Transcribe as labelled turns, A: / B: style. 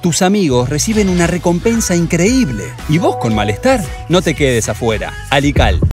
A: tus amigos reciben una recompensa increíble. ¿Y vos con malestar? No te quedes afuera. Alical,